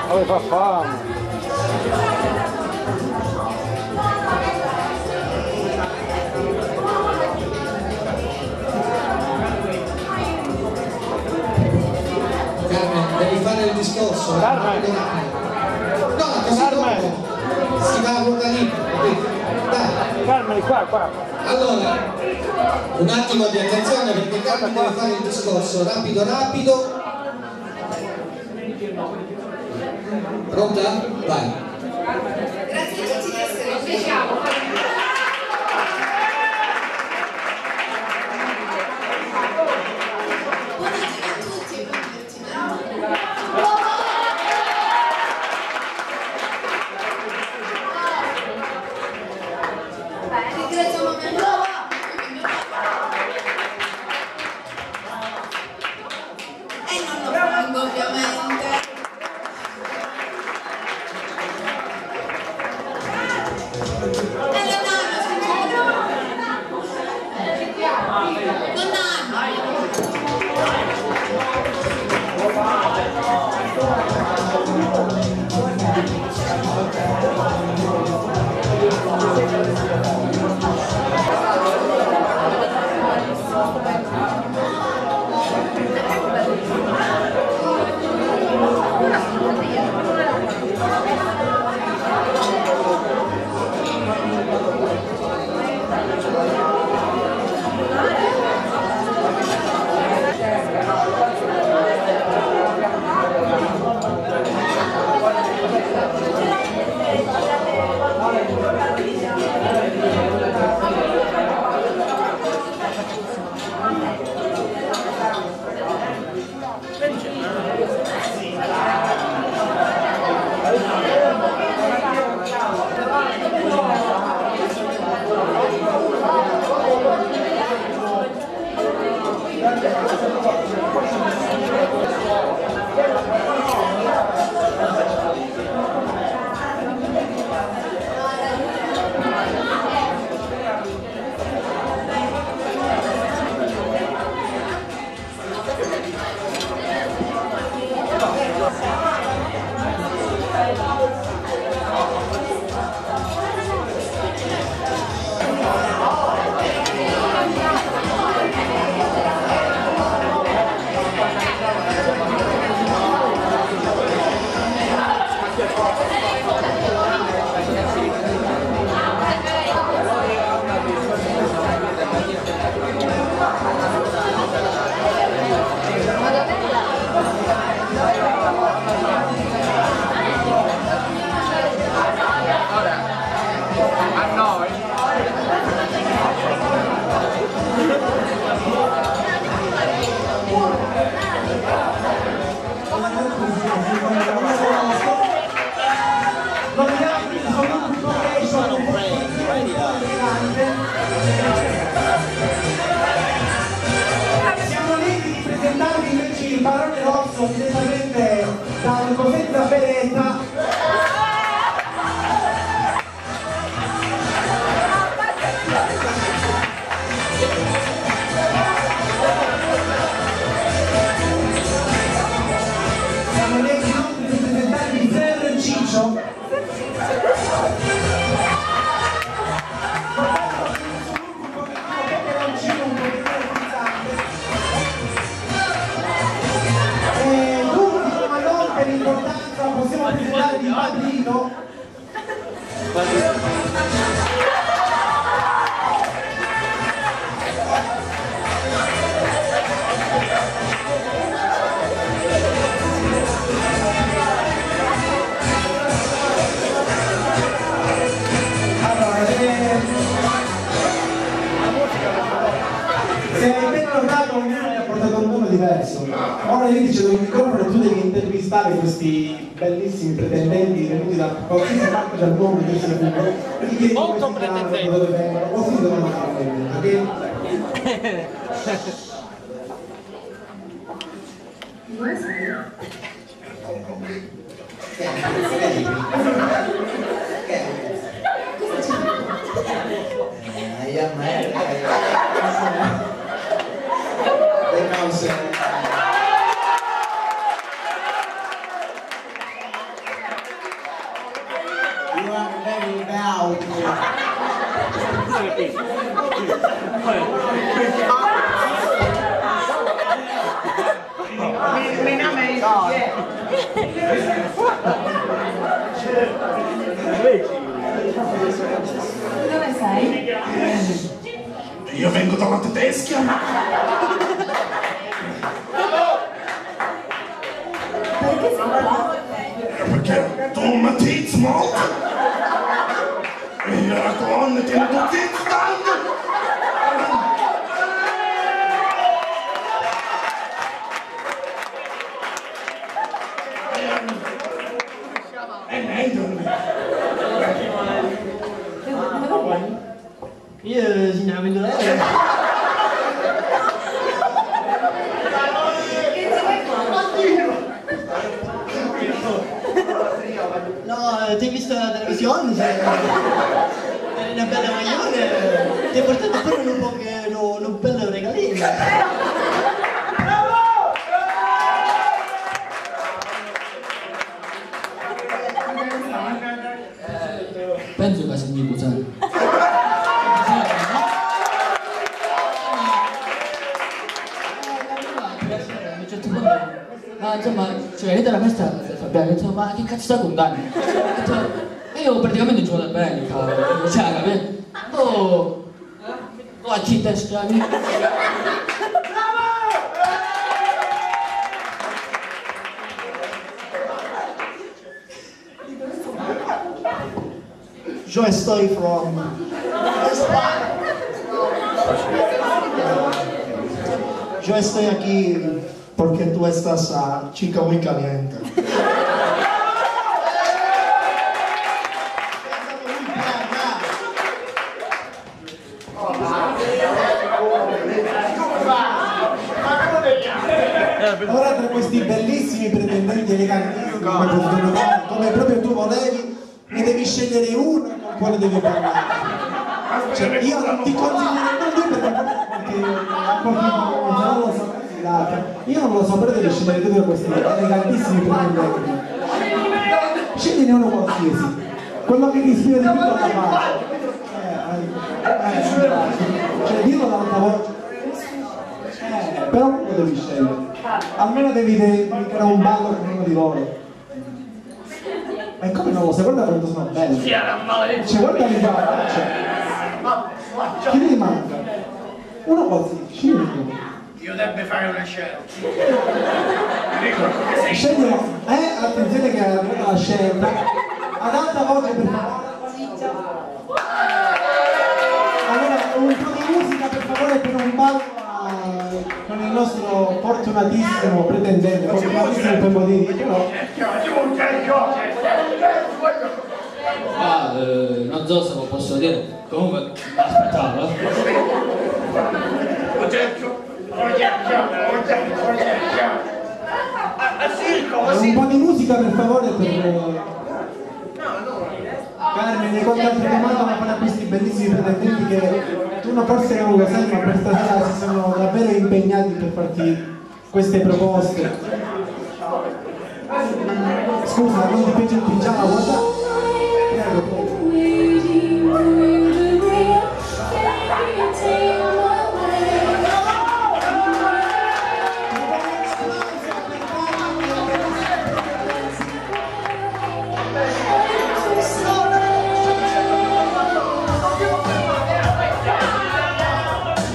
Dove fa fame? Carmen, devi fare il discorso. Carmen! No, così Carmen! dopo si va a ruota libera, capito? Dai. Carmen, qua! Allora, un attimo di attenzione perché Carmen deve fare il discorso, rapido. Pronta? Vai. Grazie a tutti di essere qui. Buonasera a tutti e buon divertimento. Ringraziamo mia mamma. E non lo fango ovviamente. Siamo lieti di presentarvi invece il Barone Rosso direttamente dal Cosenza Beretta. Siamo lieti inoltre di presentarvi Zer Ciccio. Per l'importanza possiamo presentare il padrino. Allora, se hai appena notato, ognuno mi ha portato un nome diverso. Ora io ti cedo il microfono e tu devi intervistare questi bellissimi pretendenti venuti da qualsiasi parte del mondo che sia pubblico. Molto pretendenti. Dove vengono, così devono fare, ok? Dove sei? Io vengo dalla Tedeschia. Perché sei qua? Perché tu mi tizi molto. E la colonna tiene tutti i stand. E niente. Dove vai? Io si chiama Medolere. Che ci vuoi fare? No, ti hai visto la televisione? Sei una bella maglione. Ti hai portato pure un bello regalino. Penso che segni Busan. A un certo punto, ma insomma, cioè, vedete la festa Fabiano, ho detto, ma che cazzo sta contando? Ho detto, e io praticamente non gioco bene, cavolo, cioè, capito? Oh, a chi te schiavi? Yo estoy from Yo estoy aquí porque tú estás chica muy caliente. Ora tra questi bellissimi pretendenti elegantissimi, come potete notare, come proprio tu volevi, ne devi scegliere uno con quale devi parlare. Cioè, io non ti consiglierei non lui perché non lo so, io non lo so, però devi scegliere tu tra questi elegantissimi pretendenti. Scegliene uno qualsiasi, quello che ti ispira di più da fare. Cioè, dillo dall'altra volta. Però lo devi scegliere. Almeno devi dedicare un ballo con uno di loro. E come non lo sai? Guarda quanto sono belli. Cioè, guarda li faccia. Chi ti manca? Uno qualsiasi, scegli uno. Io debbo fare una scelta. Scegli uno. Attenzione che è arrivata la scelta. Ad alta voce per favore. Allora, un po' di musica per favore per un ballo con il nostro fortunatissimo pretendente, fortunatissimo per motivi, però. Non so se lo posso dire, comunque aspettavo. Un po' di musica per favore per. Carmine, quante altre domande a fare a questi bellissimi pretendenti che tu forse non lo sai, ma per stasera si sono davvero impegnati per farti queste proposte. Scusa, non ti piace il pigiama? Guarda,